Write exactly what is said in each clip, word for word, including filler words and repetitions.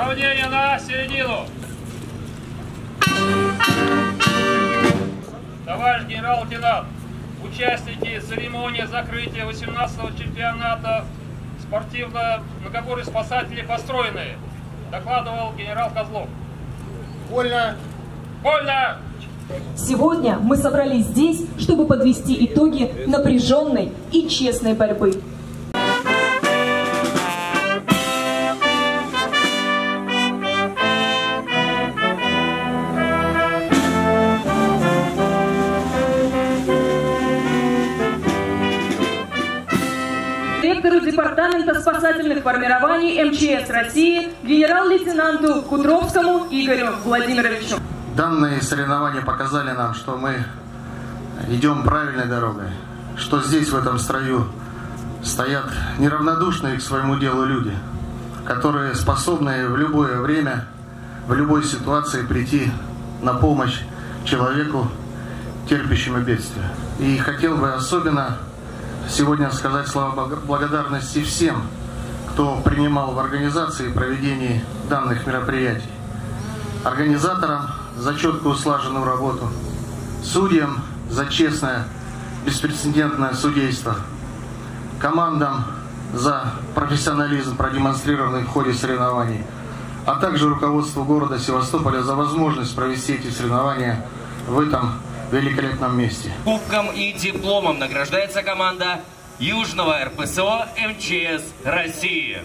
Равнение на середину. Товарищ генерал-лейтенант, участники церемонии закрытия восемнадцатого чемпионата спортивно-многоборье спасатели построены. Докладывал генерал Козлов. Вольно! Вольно! Сегодня мы собрались здесь, чтобы подвести итоги напряженной и честной борьбы. Директору департамента спасательных формирований эм че эс России генерал-лейтенанту Кудровскому Игорю Владимировичу. Данные соревнования показали нам, что мы идем правильной дорогой, что здесь, в этом строю, стоят неравнодушные к своему делу люди, которые способны в любое время, в любой ситуации прийти на помощь человеку, терпящему бедствие. И хотел бы особенно сегодня сказать слова благодарности всем, кто принимал в организации и проведении данных мероприятий. Организаторам за четкую слаженную работу, судьям за честное, беспрецедентное судейство, командам за профессионализм, продемонстрированный в ходе соревнований, а также руководству города Севастополя за возможность провести эти соревнования в этом великолепном месте. Кубком и дипломом награждается команда Южного эр пэ эс о эм че эс России.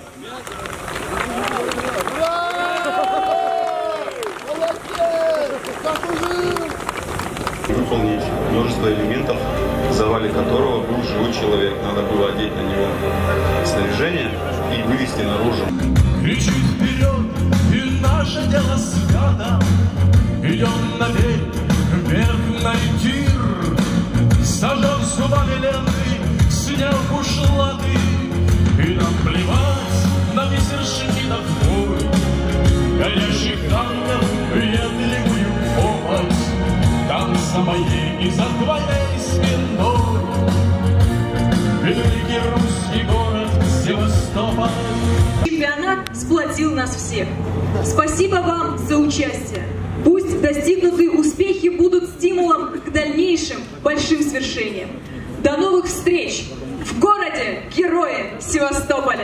Выполнить множество элементов, в завале которого был живой человек. Надо было одеть на него снаряжение и вывести наружу. Кричит вперед, и наше дело свято. Идем на берег, вверх на тир. Сажен зубами ленты, снял бушлаты. И нам плевать на мессершмиттов мой, горящих танков въедливую помощь. Там за моей и за твоей спиной великий русский город Севастополь. Чемпионат сплотил нас всех. Спасибо вам за участие. Пусть достигнутые успехи будут стимулом к дальнейшим большим свершениям. До новых встреч в городе-герое Севастополь!